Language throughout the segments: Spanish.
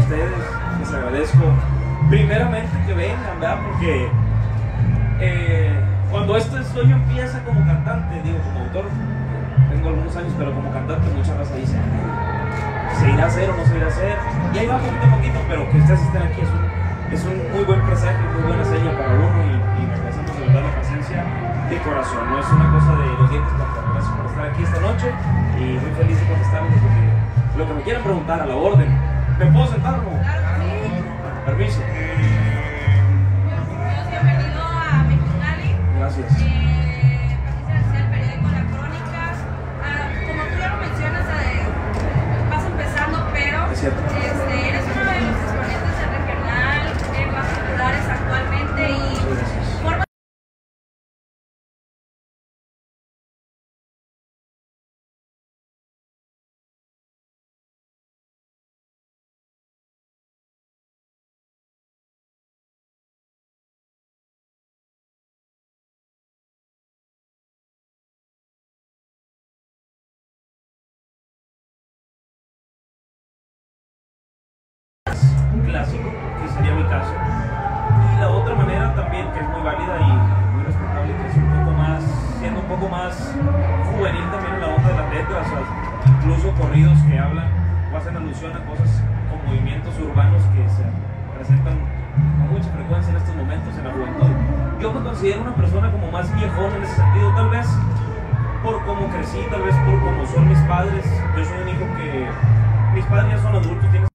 ustedes, les agradezco primeramente que vengan, ¿verdad? Porque cuando este sueño empieza como cantante, digo, como autor, tengo algunos años, pero como cantante muchas veces dicen, ¿se irá a hacer o no se irá a hacer? Y ahí va poquito a poquito, pero que ustedes estén aquí es un muy buen presagio, muy buena seña para uno y me agradecemos de verdad la paciencia de corazón, no es una cosa de los dientes para afuera. Gracias por estar aquí esta noche y muy feliz de contestarles lo que me quieran preguntar, a la orden. ¿Me puedo sentar o no? Claro que sí. Permiso. Bienvenido a Mexicali. Gracias. Pertenece al periódico La Crónica. Como tú ya lo mencionas, vas empezando, pero Es cierto. eres uno de los exponentes del regional más populares actualmente y formas. Clásico, que sería mi caso, y la otra manera también que es muy válida y muy respetable, que es un poco más, siendo un poco más juvenil también en la onda de las letras, o sea, incluso corridos que hablan o hacen alusión a cosas o movimientos urbanos que se presentan con mucha frecuencia en estos momentos en la juventud. Yo me considero una persona como más viejón en ese sentido, tal vez por cómo crecí, tal vez por cómo son mis padres. Yo soy un hijo que mis padres ya son adultos, tienen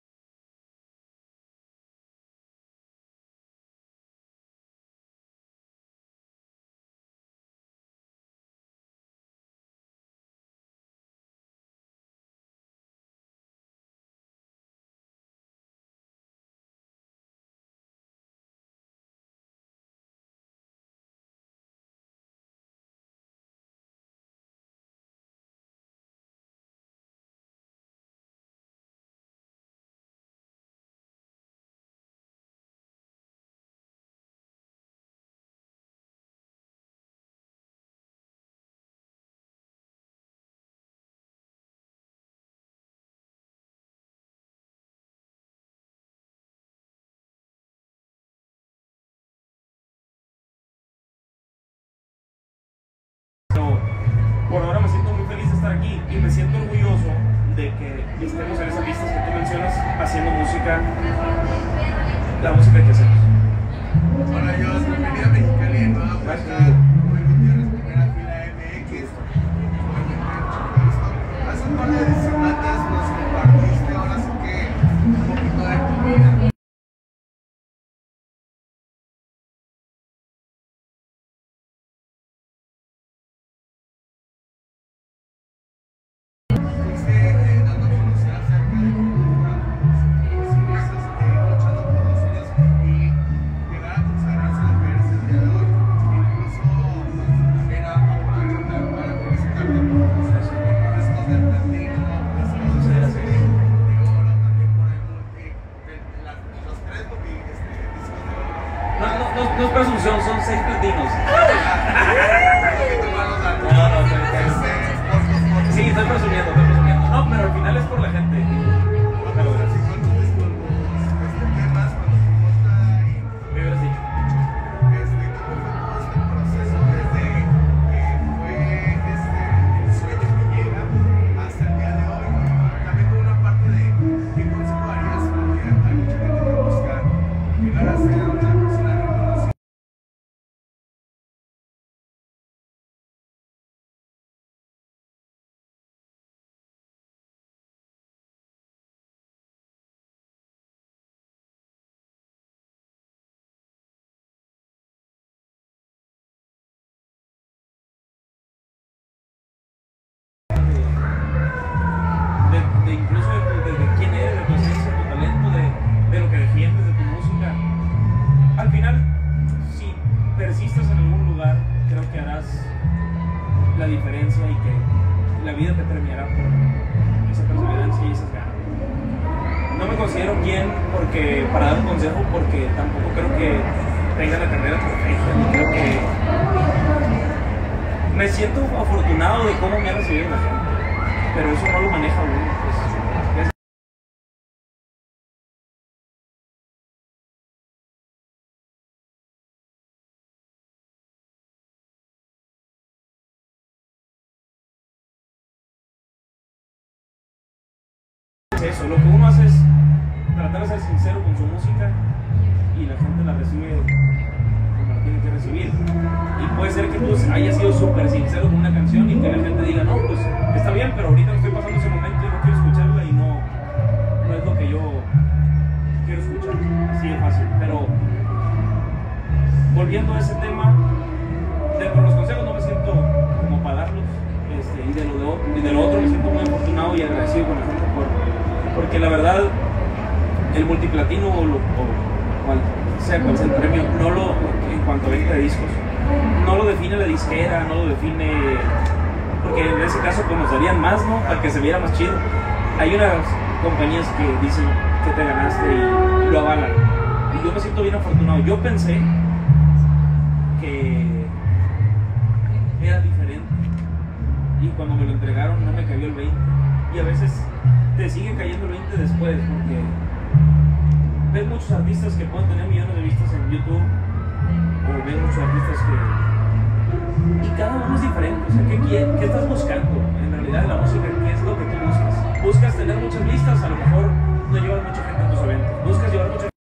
por ahora me siento muy feliz de estar aquí y me siento orgulloso de que estemos en esas listas que tú mencionas haciendo música, la música que hacemos. Hola, yo soy bienvenido a Mexicali de nueva cuenta. Rubén Gutiérrez, primera fila MX. Hace un par de semanas nos compartiste, ahora sí que un poquito de tu vida. Dando a conocer acerca de cómo sigues luchando por los sueños y llegar a consagrarse lo que eres el día de hoy. Incluso era para felicitarte por los restos del platino, restos de oro, también por los tres discos de oro. No es presunción, son 6 platinos. Sí, estoy presumiendo. No, pero al final es por la gente. Pero gracias. Me hubieras dicho. Incluso de quién eres, de tu esencia, de tu talento, de lo que defiendes, de tu música. Al final, si persistes en algún lugar, creo que harás la diferencia y que la vida te premiará por esa perseverancia y esas ganas. No me considero quien para dar un consejo, porque tampoco creo que tenga la carrera perfecta. Creo que me siento afortunado de cómo me ha recibido la gente, pero eso no lo maneja uno. Pues. eso, lo que uno hace es tratar de ser sincero con su música y la gente la recibe como la tiene que recibir. Y puede ser que tú hayas sido súper sincero con una canción y que la gente diga, no, pues está bien, pero ahorita me estoy pasando ese momento y no quiero escucharla y no es lo que yo quiero escuchar, así de fácil. Pero volviendo a ese tema, con los consejos no me siento como para darlos, y de lo otro me siento muy afortunado y agradecido con la gente porque la verdad el multiplatino o cual sea el premio, en cuanto a venta de discos, no lo define la disquera, no lo define, porque en ese caso pues nos darían más, ¿no? Para que se viera más chido. Hay unas compañías que dicen que te ganaste y lo avalan, y yo me siento bien afortunado. Yo pensé que era diferente y cuando me lo entregaron no me cayó el 20, y a veces te sigue cayendo el 20 después, porque ves muchos artistas que pueden tener millones de vistas en YouTube, o ves muchos artistas que... y cada uno es diferente. O sea, ¿qué estás buscando? En realidad en la música, ¿qué es lo que tú buscas? ¿Buscas tener muchas vistas? A lo mejor no llevas mucha gente a tus eventos. ¿Buscas llevar mucha gente?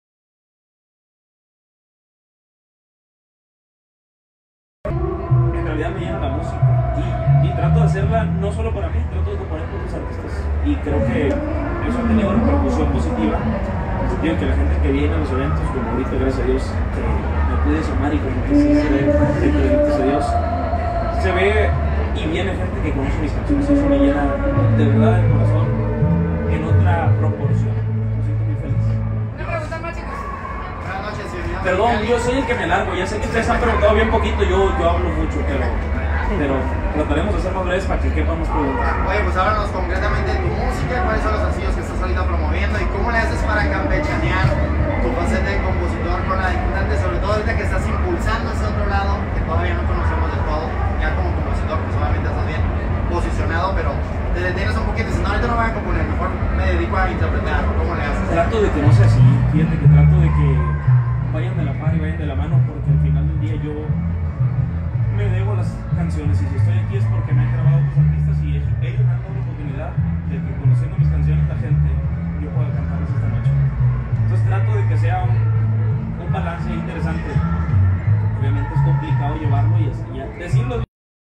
En realidad me llena la música y trato de hacerla no solo para mí, trato de componer con otros artistas, y creo que eso ha tenido una repercusión positiva. Que la gente que viene a los eventos, como ahorita, gracias a Dios, que me pude sumar y como que sí se ve, gracias a Dios, se ve y viene gente que conoce mis canciones, y eso me llena de verdad el corazón en otra proporción. Me siento muy feliz. Una pregunta más, chicos. Buenas noches, señor. Perdón, yo soy el que me largo, ya sé que ustedes han preguntado bien poquito, yo hablo mucho, pero trataremos de ser más breves para que quepan más preguntas. Oye, pues háblanos concretamente de tu música, cuáles son los sencillos que estás ahorita promoviendo y cómo le haces para campechanear tu faceta de compositor con la de cantante, sobre todo ahorita que estás impulsando ese otro lado que todavía no conocemos de todo. Ya como compositor, pues obviamente estás bien posicionado, pero te detienes un poquito y dices, no, ahorita no voy a componer, mejor me dedico a interpretar. ¿Cómo le haces? Trato de que no sea así, fíjate que trato de que vayan de la par y vayan de la mano, porque al final del día yo me debo las canciones, y si estoy aquí es porque me han grabado otros artistas y ellos me han dado la oportunidad de que, conociendo mis canciones, la gente, yo pueda cantarlas esta noche. Entonces trato de que sea un balance interesante. Obviamente es complicado llevarlo y así ya decirlo.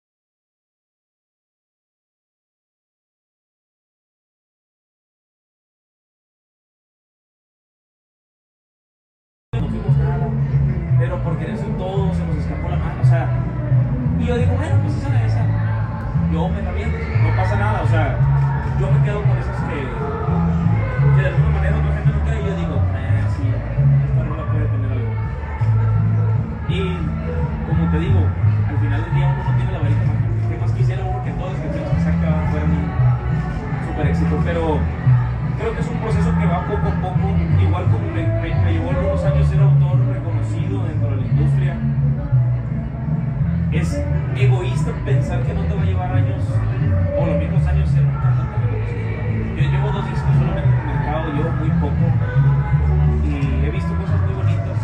No fuimos nada, pero por querer ser todo se nos escapó la mano, o sea, y yo digo, bueno, pues esa es esa, yo me caliento, no pasa nada, o sea, yo me quedo con esas que de alguna manera otra gente no cree, y yo digo, sí, esta rola puede tener algo. Y como te digo, al final del día uno no tiene la varita mágica. ¿Qué más quisiera uno que todas las canciones que saca fueran un super éxito? Pero creo que es un proceso que va poco a poco, igual como me llevó algunos años ser autor reconocido dentro de la industria. Es egoísta pensar que no te va a llevar años o los mismos años ser un cantante reconocido. Yo llevo 2 discos solamente en el mercado, llevo muy poco y he visto cosas muy bonitas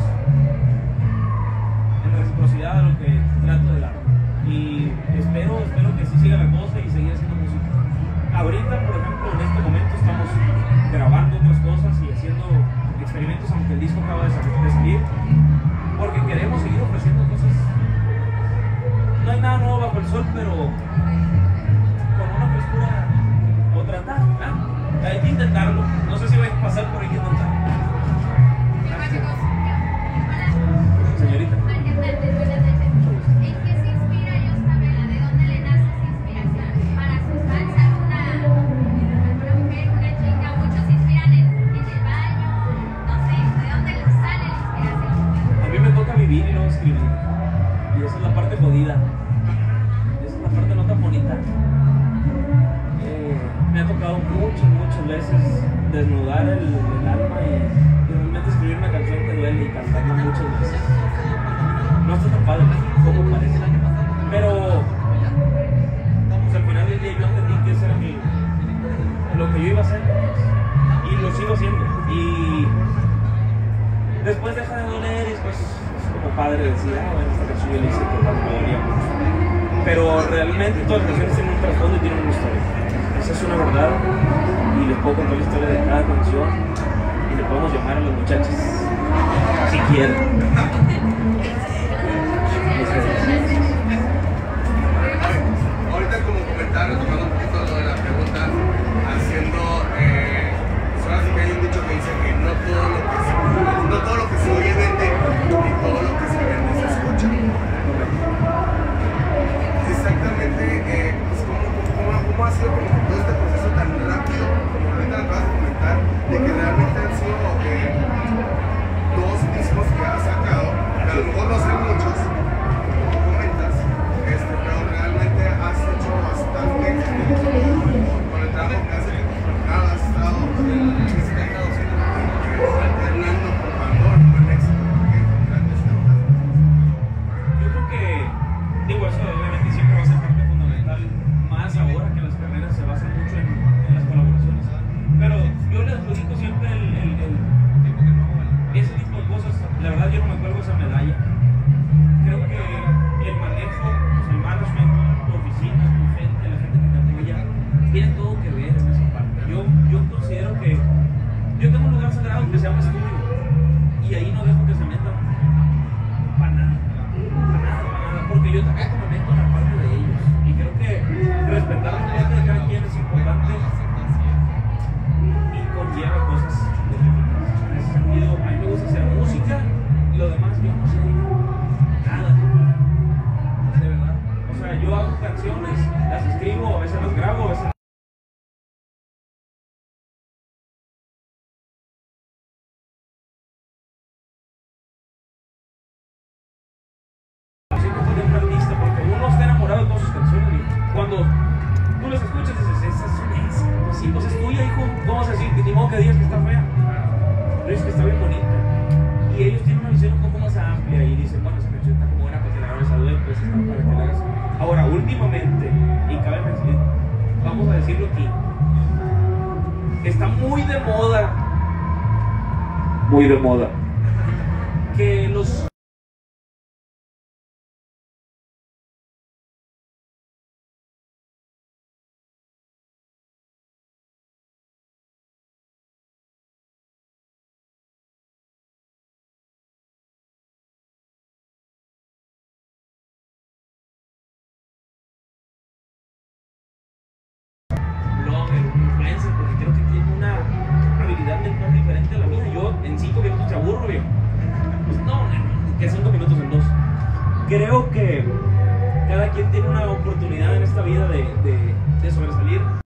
en reciprocidad a lo que trato de dar, y espero que sí siga la cosa y seguir haciendo música. Ahorita, por ejemplo, en este momento estamos grabando otras cosas y haciendo experimentos, aunque el disco acaba de salir, porque queremos seguir ofreciendo cosas. No hay nada nuevo bajo el sol, pero con una frescura o tratar, ¿eh? Hay que intentarlo. No sé si va a pasar, pero hay que intentarlo. ¿Qué más, chicos? Señorita. ¿En qué se inspira Yostabela? ¿De dónde le nace esa inspiración? Para sus fans, alguna mujer, una chica, muchos se inspiran en el baño, no sé, ¿de dónde les sale la inspiración? A mí me toca vivir y no escribir. Y esa es la parte jodida. Esa es la parte no tan bonita. Me ha tocado muchas veces desnudar el alma y realmente escribir una canción que duele y cantarla muchas veces. No está tan padre como parece. Pero pues, al final del día yo entendí que ese era lo que yo iba a hacer. Y lo sigo haciendo. Y después deja de doler y después es como padre decir, bueno, esta canción yo la hice porque me dolía mucho. Pero realmente todas las canciones tienen un trasfondo y tienen una historia. esa es una verdad. Y les puedo contar la historia de cada canción y le podemos llamar a los muchachos si quieren. Ahorita como comentario, tocando un poquito lo de la pregunta, haciendo, ahora sí que hay un dicho que dice que no todo lo que se oye vende, ni todo lo que se vende se escucha. Exactamente, pues ¿cómo ha sido como todo este proceso tan rápido, como ahorita lo acabas de comentar, de que realmente han sido dos discos que has sacado, que a lo mejor no son muchos, como comentas, pero realmente has hecho bastante con el trabajo que has hecho con Portugal, has estado alternando por Pandora, con éxito, porque con grandes temas. Yo creo que, digo, eso obviamente siempre va a ser parte fundamental, más ahora que las carreras se basan mucho en las colaboraciones. Pero yo les adjudico siempre ese tipo de cosas. La verdad, yo no me acuerdo de esa medalla. Creo que el manejo, pues el management, tu oficina, tu gente, la gente que te apoya, tiene todo que ver en esa parte. Yo considero que yo tengo un lugar sagrado que se llama estudio y ahí no dejo que se metan para nada, porque yo tampoco me meto en la parte de ellos y creo que respetar la parte de cada quien es importante y conlleva cosas definitivas. En ese sentido, a mí me gusta hacer música y lo demás yo no sé nada, de verdad. O sea, yo hago canciones, las escribo, a veces las grabo, a veces de un artista, porque uno está enamorado de todas sus canciones. Cuando tú las escuchas dices, esa es sí, pues es tuya, hijo. ¿Cómo vas a decir? Ni modo que digas que está fea, pero es que está bien bonita. Y ellos tienen una visión un poco más amplia y dicen, bueno, esa canción está como buena para que la grabes a dueto, pues está para que la hagas. Ahora, últimamente, y cabe decir, vamos a decirlo aquí, está muy de moda, que los influencer, porque creo que tiene una habilidad mental diferente a la mía. Yo en 5 minutos te aburro, viejo. Pues no, que 5 minutos en 2. Creo que cada quien tiene una oportunidad en esta vida de sobresalir.